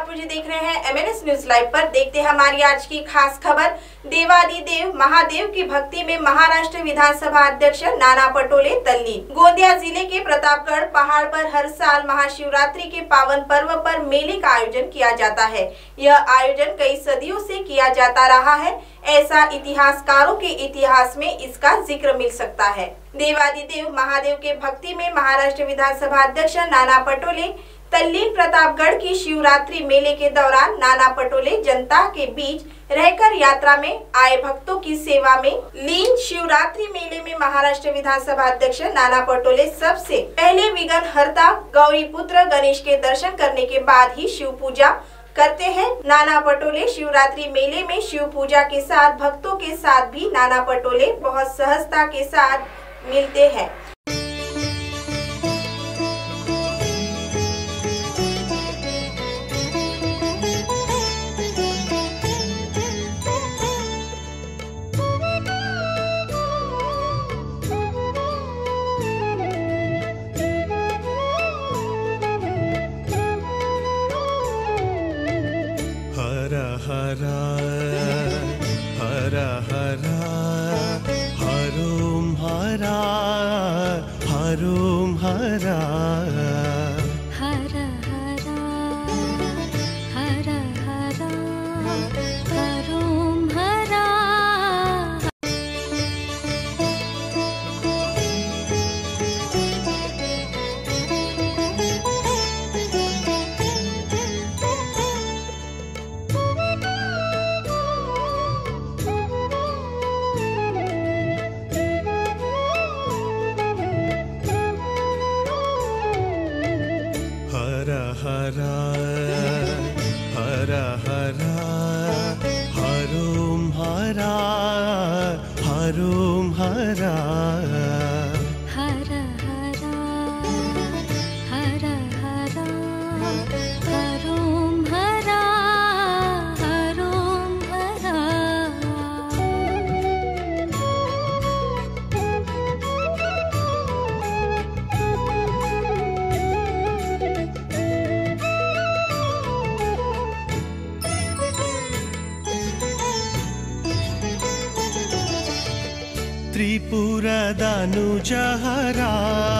मुझे देख रहे हैं एमएनएस न्यूज लाइव पर। देखते हैं हमारी आज की खास खबर। देवादिदेव महादेव की भक्ति में महाराष्ट्र विधानसभा अध्यक्ष नाना पटोले तल्लीन। गोंदिया जिले के प्रतापगढ़ पहाड़ पर हर साल महाशिवरात्रि के पावन पर्व पर मेले का आयोजन किया जाता है। यह आयोजन कई सदियों से किया जाता रहा है। ऐसा इतिहासकारों के इतिहास में इसका जिक्र मिल सकता है। देवादिदेव महादेव के भक्ति में महाराष्ट्र विधानसभा अध्यक्ष नाना पटोले तल्लीन। प्रतापगढ़ की शिवरात्रि मेले के दौरान नाना पटोले जनता के बीच रहकर यात्रा में आए भक्तों की सेवा में लीन। शिवरात्रि मेले में महाराष्ट्र विधानसभा अध्यक्ष नाना पटोले सबसे पहले विघ्नहर्ता गौरी पुत्र गणेश के दर्शन करने के बाद ही शिव पूजा करते हैं। नाना पटोले शिवरात्रि मेले में शिव पूजा के साथ भक्तों के साथ भी नाना पटोले बहुत सहजता के साथ मिलते हैं। हर हर हर हरोम हरा हरोम हरा हर हरा हर हरा हरोम हरा। हरा हरा हरा हरोम हरा हरोम हरा हर हरा हर हरा हरोम हरा हरोम हरा। त्रिपुरदनुजहरा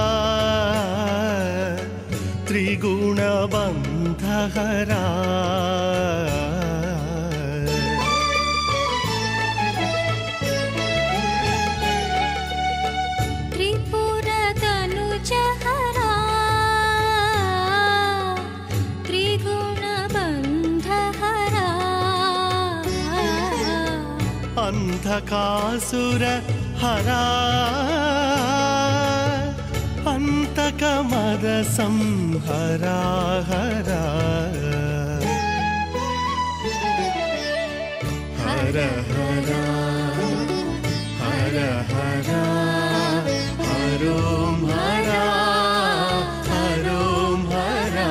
त्रिगुणबन्धहरा त्रिपुरदनुजहरा त्रिगुणबन्धहरा अंधकासुर हरा अंतकमद संहरा हरा हर हरा हर हरा हरोम हरा हरोम हरा।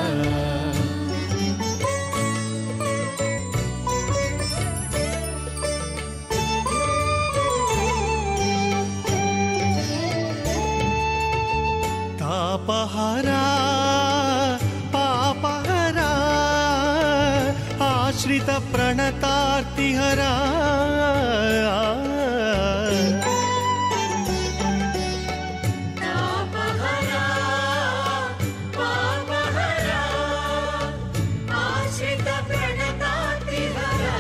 तापहरा पापहरा आश्रित प्रणतार्तिहरा तापहरा पापहरा आश्रित प्रणतार्तिहरा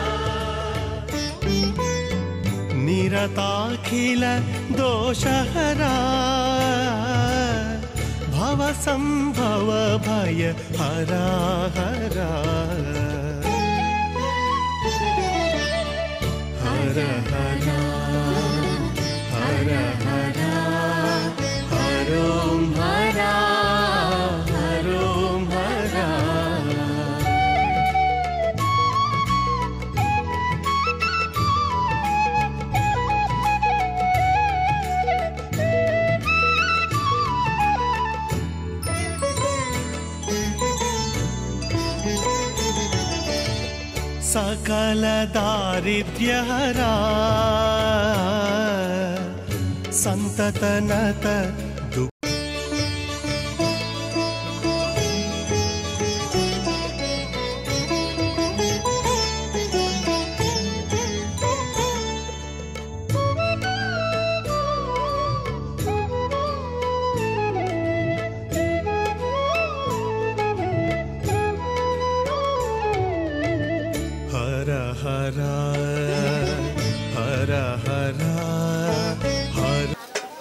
निरताखिल दोषहरा भव संभव भय हरा हरा हर हरा हर हरा हरोम हरा हरोम हरा। सकल दारिद्र्यहरा संततनत हर हर हर हर हर।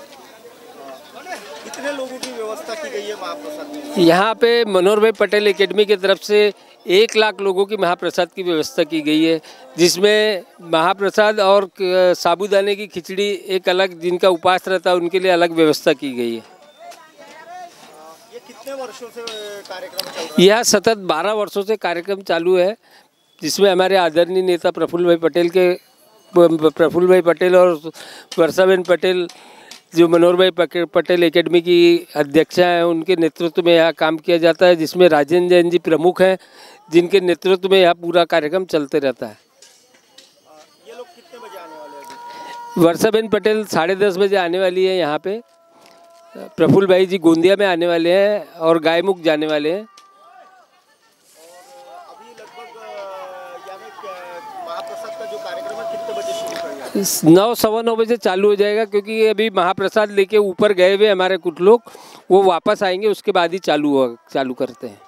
कितने लोगों की व्यवस्था की गई है महाप्रसाद में? यहाँ पे मनोहर भाई पटेल एकेडमी की तरफ से 1 लाख लोगों की महाप्रसाद की व्यवस्था की गई है, जिसमें महाप्रसाद और साबूदाने की खिचड़ी एक अलग, जिनका उपवास रहता है उनके लिए अलग व्यवस्था की गई है। ये कितने वर्षों से कार्यक्रम चल रहा है? यह सतत 12 वर्षों से कार्यक्रम चालू है, जिसमें हमारे आदरणीय नेता प्रफुल्ल भाई पटेल और वर्षाबेन पटेल, जो मनोहर भाई पटेल एकेडमी की अध्यक्षा हैं, उनके नेतृत्व में यहाँ काम किया जाता है, जिसमें राजेंद्र जैन जी प्रमुख हैं, जिनके नेतृत्व में यहाँ पूरा कार्यक्रम चलते रहता है। ये लोग कितने बजे आने वाले हैं अभी? वर्षाबेन पटेल 10:30 बजे आने वाली है यहाँ पे। प्रफुल्ल भाई जी गोंदिया में आने वाले हैं और गायमुख जाने वाले हैं। अभी लगभग यानी महाप्रसाद का जो कार्यक्रम है कितने बजे शुरू करेगा? 9, 9:15 बजे चालू हो जाएगा, क्योंकि अभी महाप्रसाद लेके ऊपर गए हुए हमारे कुछ लोग, वो वापस आएंगे, उसके बाद ही चालू करते हैं।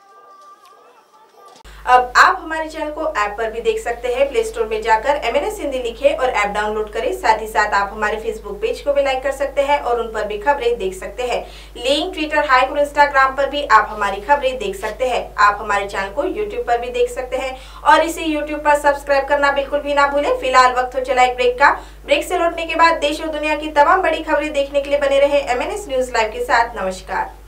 अब आप हमारे चैनल को ऐप पर भी देख सकते हैं। प्ले स्टोर में जाकर MNS हिंदी लिखें और ऐप डाउनलोड करें। साथ ही साथ आप हमारे फेसबुक पेज को भी लाइक कर सकते हैं और उन पर भी खबरें देख सकते हैं। लिंक, ट्विटर, हाइक और इंस्टाग्राम पर भी आप हमारी खबरें देख सकते हैं। आप हमारे चैनल को यूट्यूब पर भी देख सकते हैं और इसे यूट्यूब पर सब्सक्राइब करना बिल्कुल भी ना भूलें। फिलहाल वक्त हो चला एक ब्रेक का। ब्रेक से लौटने के बाद देश और दुनिया की तमाम बड़ी खबरें देखने के लिए बने रहे MNS न्यूज लाइव के साथ। नमस्कार।